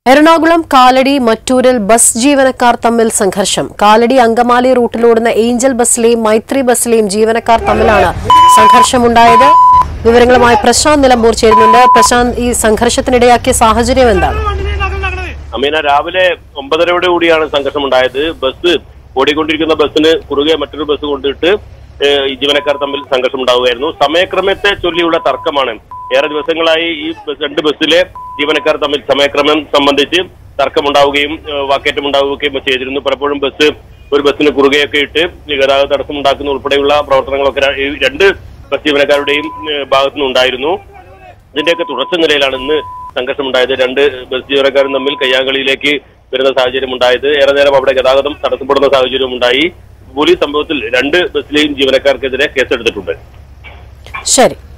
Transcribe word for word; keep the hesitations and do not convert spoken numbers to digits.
Ernakulam Kalady മറ്റൂരിൽ bus ജീവനക്കാർ തമ്മിൽ സംഘർഷം. കാലടി അങ്കമാലി റൂട്ടിലോടുന്ന ഏഞ്ചൽ ബസ്സിലെയും മൈത്രി ബസ്സിലെയും ജീവനക്കാർ തമ്മിലാണ് സംഘർഷമുണ്ടായത്. വിവരങ്ങളുമായി പ്രശാന്ത് നിലമ്പൂർ ചേരുന്നുണ്ട്. പ്രശാന്ത്, ഈ സംഘർഷത്തിനിടയാക്കിയ സാഹചര്യം എന്താണ്? അമീന, രാവിലെ ഒമ്പതരയോടെ കൂടിയാണ് സംഘർഷമുണ്ടായത്. ബസ് ഓടിക്കൊണ്ടിരിക്കുന്ന ബസ്സിന് കുറുകെ മറ്റൊരു ബസ് കൊണ്ടിട്ട് ജീവനക്കാർ തമ്മിൽ സംഘർഷമുണ്ടാവുകയായിരുന്നു. സമയക്രമത്തെ ചൊല്ലിയുള്ള തർക്കമാണ്. ഏറെ ദിവസങ്ങളായി ഈ രണ്ട് ബസ്സിലെ ജീവനക്കാർ തമ്മിൽ സമയക്രമം സംബന്ധിച്ച് തർക്കമുണ്ടാവുകയും വാക്കേറ്റം ഉണ്ടാവുകയും ചെയ്തിരുന്നു. പലപ്പോഴും ബസ് ഒരു ബസ്സിന് കുറുകെയൊക്കെ ഇട്ട് ഗതാഗത തടസ്സം ഉണ്ടാക്കുന്ന ഉൾപ്പെടെയുള്ള പ്രവർത്തനങ്ങളൊക്കെ രണ്ട് ബസ് ജീവനക്കാരുടെയും ഭാഗത്തുനിന്നുണ്ടായിരുന്നു. ഇതിന്റെയൊക്കെ തുടർച്ച നിലയിലാണ് ഇന്ന് സംഘർഷമുണ്ടായത്. രണ്ട് ബസ് ജീവനക്കാരും തമ്മിൽ കയ്യാങ്കളിയിലേക്ക് വരുന്ന സാഹചര്യം ഉണ്ടായത്. ഏറെ നേരം അവിടെ ഗതാഗതം തടസ്സപ്പെടുന്ന സാഹചര്യം ഉണ്ടായി. പോലീസ് സംഭവത്തിൽ രണ്ട് ബസ്സിലെയും ജീവനക്കാർക്കെതിരെ കേസെടുത്തിട്ടുണ്ട്. ശരി.